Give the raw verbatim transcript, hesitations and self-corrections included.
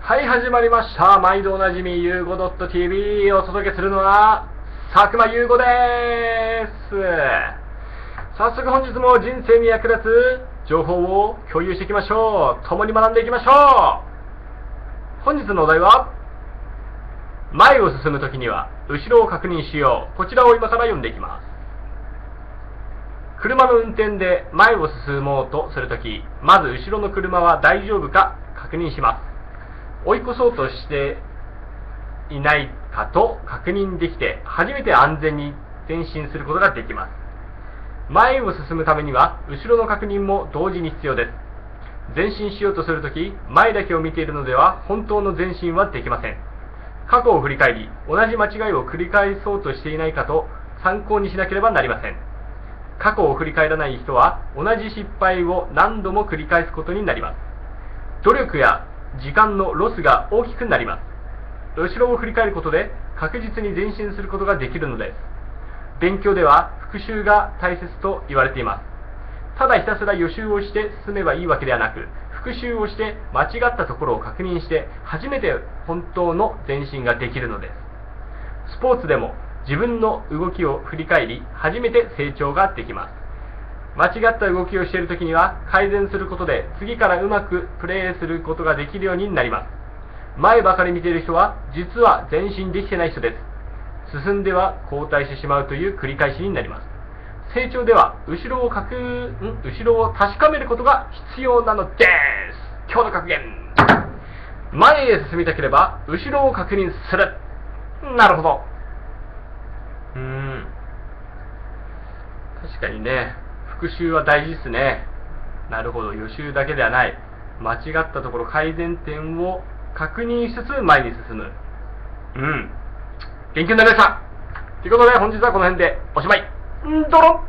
はい、始まりました。毎度おなじみ、ゆうご .tv をお届けするのは、佐久間ゆうごです。早速本日も人生に役立つ情報を共有していきましょう。共に学んでいきましょう。本日のお題は、前を進むときには、後ろを確認しよう。こちらを今から読んでいきます。車の運転で前を進もうとするとき、まず後ろの車は大丈夫か確認します。追い越そうとしていないかと確認できて、初めて安全に前進することができます。前を進むためには、後ろの確認も同時に必要です。前進しようとするとき、前だけを見ているのでは、本当の前進はできません。過去を振り返り、同じ間違いを繰り返そうとしていないかと参考にしなければなりません。過去を振り返らない人は、同じ失敗を何度も繰り返すことになります。努力や時間のロスが大きくなります。後ろを振り返ることで確実に前進することができるのです。勉強では復習が大切と言われています。ただひたすら予習をして進めばいいわけではなく、復習をして間違ったところを確認して初めて本当の前進ができるのです。スポーツでも自分の動きを振り返り初めて成長ができます。間違った動きをしているときには改善することで次からうまくプレーすることができるようになります。前ばかり見ている人は実は前進できてない人です。進んでは後退してしまうという繰り返しになります。成長では後ろを確ん後ろを確かめることが必要なのです。今日の格言、前へ進みたければ後ろを確認する。なるほど。うーん確かにね、復習は大事ですね。なるほど、予習だけではない。間違ったところ、改善点を確認しつつ前に進む。うん。勉強になりました。ということで本日はこの辺でおしまい。んどろ